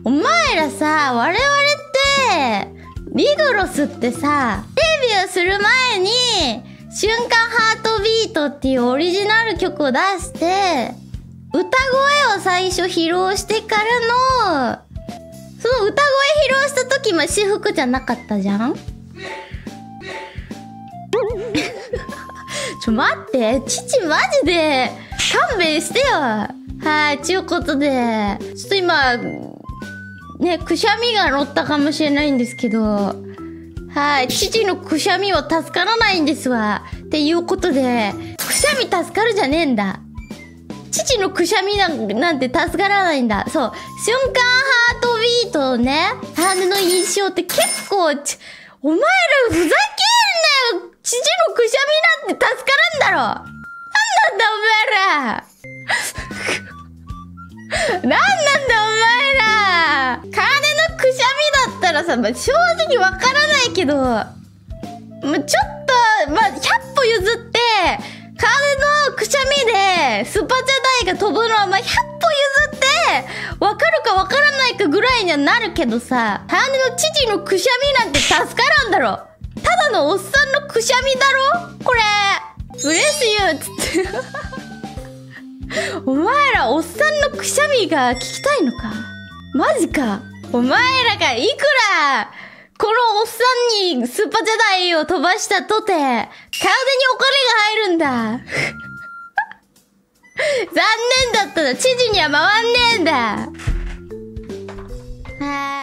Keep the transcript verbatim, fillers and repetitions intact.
お前らさ、我々って、リドロスってさ、デビューする前に、瞬間ハートビートっていうオリジナル曲を出して、歌声を最初披露してからの、その歌声披露した時も私服じゃなかったじゃんちょ待って、父マジで勘弁してよ。はい、ちゅうことで、ちょっと今、ね、くしゃみが乗ったかもしれないんですけど、はい、父のくしゃみは助からないんですわ。っていうことで、くしゃみ助かるじゃねえんだ。父のくしゃみなんなんて助からないんだ。そう。瞬間ハートビートね、ハーネの印象って結構、ち、お前らふざけんなよ。父のくしゃみなんて助からんだろ。なんなんだお前ら。なんなんだお前ら。カーネのくしゃみだったらさ、まあ、正直わからないけど、まあ、ちょっと、まあ、ひゃっぽ譲って、カーネのくしゃみで、スパチャ台が飛ぶのは、まあ、ひゃっぽ譲って、わかるかわからないかぐらいにはなるけどさ、カーネの父のくしゃみなんて助からんだろ。ただのおっさんのくしゃみだろこれ。ブレスユーっつって。お前らおっさんのくしゃみが聞きたいのか？マジか。お前らがいくら、このおっさんにスーパージャダイを飛ばしたとて、体にお金が入るんだ。残念だったな。知事には回んねえんだ。はーい。